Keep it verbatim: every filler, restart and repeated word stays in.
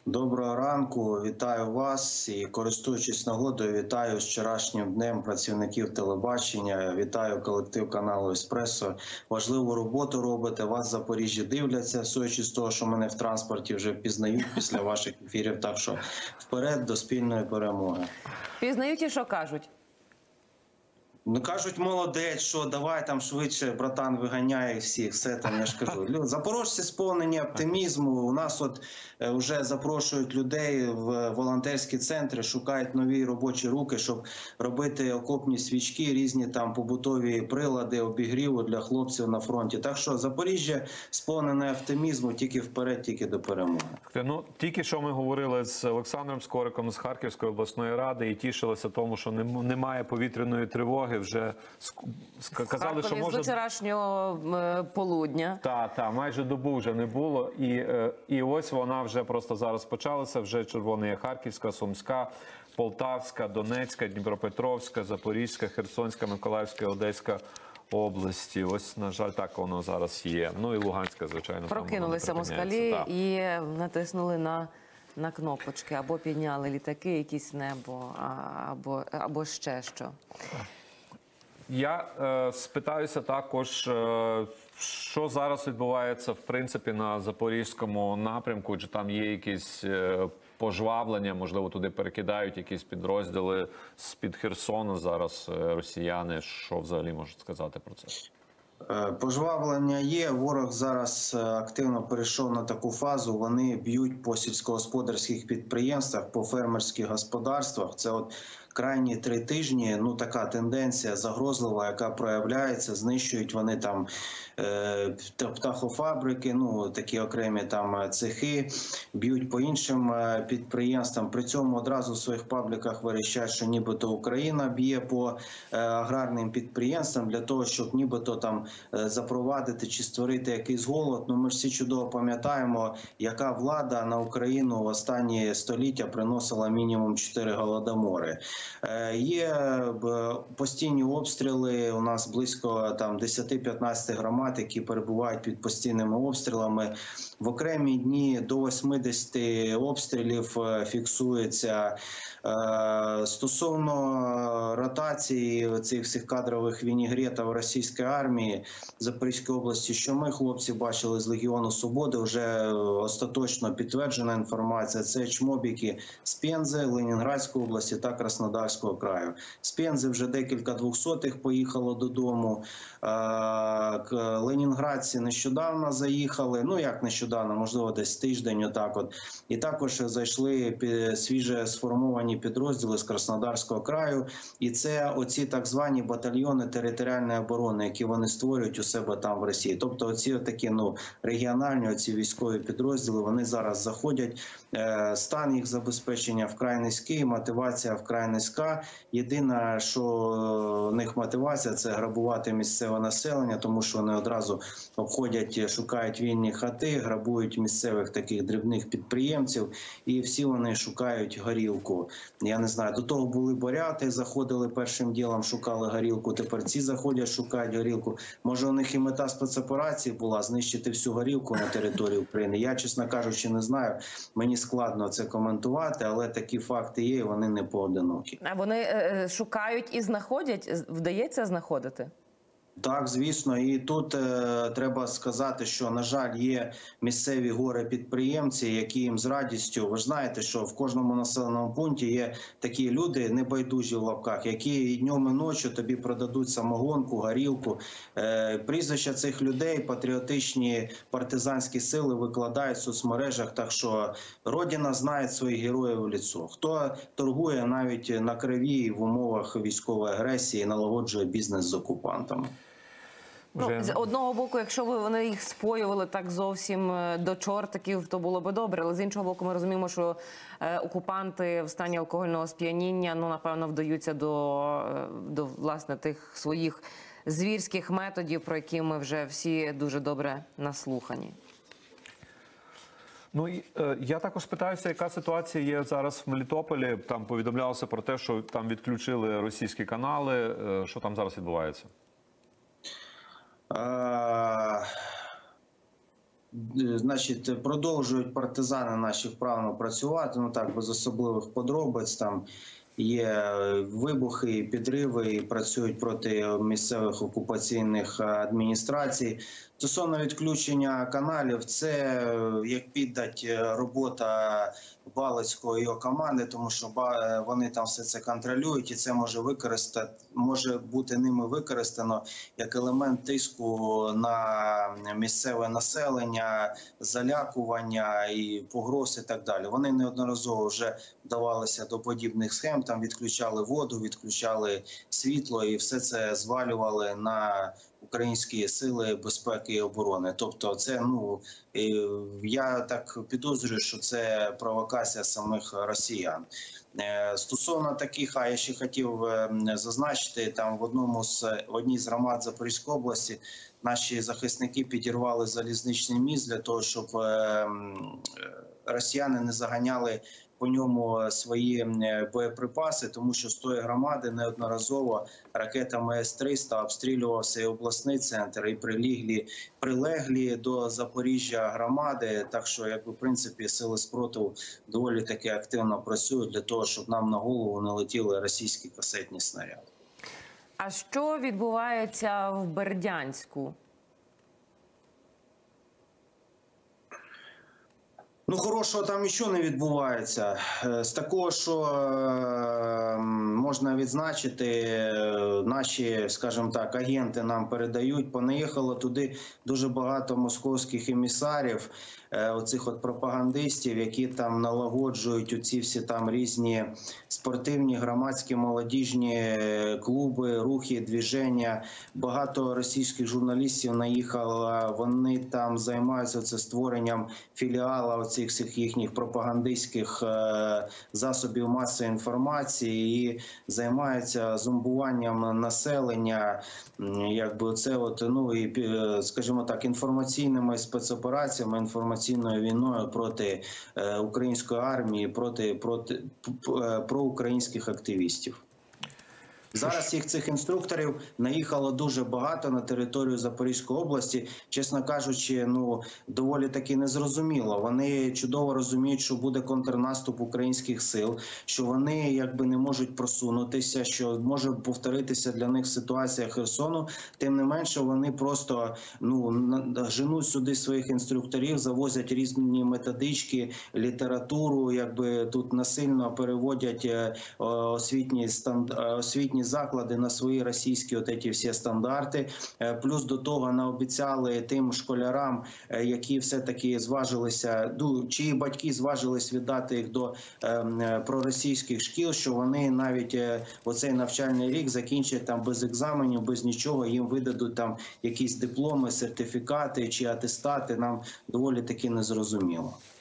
Доброго ранку, вітаю вас і, користуючись нагодою, вітаю з вчорашнім днем працівників телебачення, вітаю колектив каналу «Еспресо». Важливу роботу робите, вас в Запоріжжі дивляться, судячи з того, що мене в транспорті вже пізнають після ваших ефірів, так що вперед до спільної перемоги. Пізнають і що кажуть? Ну, кажуть, молодець, що давай там швидше, братан, виганяє всіх, все там, я ж кажу. Запорожці сповнені оптимізму, у нас от вже запрошують людей в волонтерські центри, шукають нові робочі руки, щоб робити окопні свічки, різні там побутові прилади, обігріву для хлопців на фронті. Так що Запоріжжя сповнене оптимізму, тільки вперед, тільки до перемоги. Ну, тільки що ми говорили з Олександром Скориком з Харківської обласної ради і тішилися тому, що немає повітряної тривоги. Вже казали, що може... з вчорашнього полудня. Так, так, майже добу вже не було. І, і ось вона вже просто зараз почалася. Вже червона є Харківська, Сумська, Полтавська, Донецька, Дніпропетровська, Запорізька, Херсонська, Миколаївська, Одеська області. Ось, на жаль, так воно зараз є. Ну і Луганська, звичайно. Прокинулися москалі і натиснули на... на кнопочки, або підняли літаки якісь в небо, або, або ще що. Я е, спитаюся також, е, що зараз відбувається, в принципі, на Запорізькому напрямку, чи там є якісь е, пожвавлення, можливо, туди перекидають якісь підрозділи з-під Херсону зараз е, росіяни. Що взагалі можуть сказати про це? Пожвавлення є, ворог зараз активно перейшов на таку фазу, вони б'ють по сільськогосподарських підприємствах, по фермерських господарствах. Це от крайні три тижні, ну така тенденція загрозлива, яка проявляється, знищують вони там е, птахофабрики, ну такі окремі там цехи, б'ють по іншим підприємствам, при цьому одразу в своїх пабліках верещать, що нібито Україна б'є по е, аграрним підприємствам для того, щоб нібито там запровадити чи створити якийсь голод. Ну, ми ж всі чудово пам'ятаємо, яка влада на Україну в останні століття приносила мінімум чотири голодомори. Е, є постійні обстріли, у нас близько там десять-п'ятнадцять громад, які перебувають під постійними обстрілами. В окремі дні до восьмидесяти обстрілів фіксується. Е, стосовно ротації цих всіх кадрових вінігретів російської армії, Запорізької області, що ми, хлопці, бачили з Легіону Свободи, вже остаточно підтверджена інформація. Це чмобіки з Пензи, Ленінградської області та Краснодарського краю. З Пензи вже декілька двохсотих поїхало додому. Ленінградці нещодавно заїхали, ну як нещодавно, можливо десь тиждень отак от. І також зайшли свіже сформовані підрозділи з Краснодарського краю. І це оці так звані батальйони територіальної оборони, які вони створюють у себе там в Росії. Тобто оці такі ну, регіональні оці військові підрозділи, вони зараз заходять. Стан їх забезпечення вкрай низький, мотивація вкрай низька. Єдине, що в них мотивація – це грабувати місцеве населення, тому що вони одразу обходять, шукають вільні хати, грабують місцевих таких дрібних підприємців, і всі вони шукають горілку. Я не знаю, до того були буряти, заходили першим ділом, шукали горілку, тепер ці заходять, шукають горілку. Може, у них і мета спецоперації була знищити всю горілку на території України. Я, чесно кажучи, не знаю. Мені складно це коментувати, але такі факти є, і вони не поодинокі. А вони е, шукають і знаходять? Вдається знаходити? Так, звісно. І тут е, треба сказати, що, на жаль, є місцеві горе-підприємці, які їм з радістю, ви ж знаєте, що в кожному населеному пункті є такі люди, небайдужі в лапках, які днем і ночі тобі продадуть самогонку, горілку. Е, прізвища цих людей, патріотичні партизанські сили викладають в соцмережах, так що Родина знає своїх героїв в лицо. Хто торгує навіть на крові в умовах військової агресії, налагоджує бізнес з окупантами. Ну, з одного боку, якщо б вони їх споювали так зовсім до чортиків, то було б добре. Але з іншого боку, ми розуміємо, що е, окупанти в стані алкогольного сп'яніння, ну, напевно, вдаються до, до, власне, тих своїх звірських методів, про які ми вже всі дуже добре наслухані. Ну, і, е, я також питаюся, яка ситуація є зараз в Мелітополі. Там повідомлялося про те, що там відключили російські канали. Е, що там зараз відбувається? Значить, продовжують партизани наші вправно працювати, ну так, без особливих подробиць, там є вибухи, підриви, і працюють проти місцевих окупаційних адміністрацій. Стосовно відключення каналів, це як піддать робота Балицького і його команди, тому що вони там все це контролюють, і це може використати, може бути ними використано як елемент тиску на місцеве населення, залякування і погроз і так далі. Вони неодноразово вже вдавалися до подібних схем, там відключали воду, відключали світло і все це звалювали на українські сили безпеки і оборони. Тобто це, ну, я так підозрюю, що це провокація самих росіян. Стосовно таких, а я ще хотів зазначити, там в одному з в одній з громад Запорізької області наші захисники підірвали залізничний міст для того, щоб росіяни не заганяли по ньому свої боєприпаси, тому що з тої громади неодноразово ракетами С триста обстрілювався і обласний центр, і прилеглі, прилеглі до Запоріжжя громади. Так що, якби, в принципі, сили спротиву доволі таки активно працюють для того, щоб нам на голову не летіли російські касетні снаряди. А що відбувається в Бердянську? Ну, хорошого там нічого не відбувається. З такого, що можна відзначити, наші, скажімо так, агенти нам передають, понаїхало туди дуже багато московських емісарів, оцих от пропагандистів, які там налагоджують оці всі там різні спортивні, громадські, молодіжні клуби, рухи, движення. Багато російських журналістів наїхало, вони там займаються це створенням філіала оцих всіх їхніх пропагандистських засобів масової інформації і займаються зомбуванням населення, якби це от, ну і, скажімо так, інформаційними спецопераціями, інформаційною війною проти української армії, проти, проти проукраїнських активістів. Зараз їх, цих інструкторів, наїхало дуже багато на територію Запорізької області. Чесно кажучи, ну, доволі таки незрозуміло. Вони чудово розуміють, що буде контрнаступ українських сил, що вони якби не можуть просунутися, що може повторитися для них ситуація Херсону. Тим не менше, вони просто, ну, женуть сюди своїх інструкторів, завозять різні методички, літературу, якби тут насильно переводять освітні стандарти, освітні заклади на свої російські от ці всі стандарти. Плюс до того наобіцяли тим школярам, які все-таки зважилися, чиї батьки зважились віддати їх до проросійських шкіл, що вони навіть оцей навчальний рік закінчать там без екзаменів, без нічого, їм видадуть там якісь дипломи, сертифікати чи атестати, нам доволі таки незрозуміло.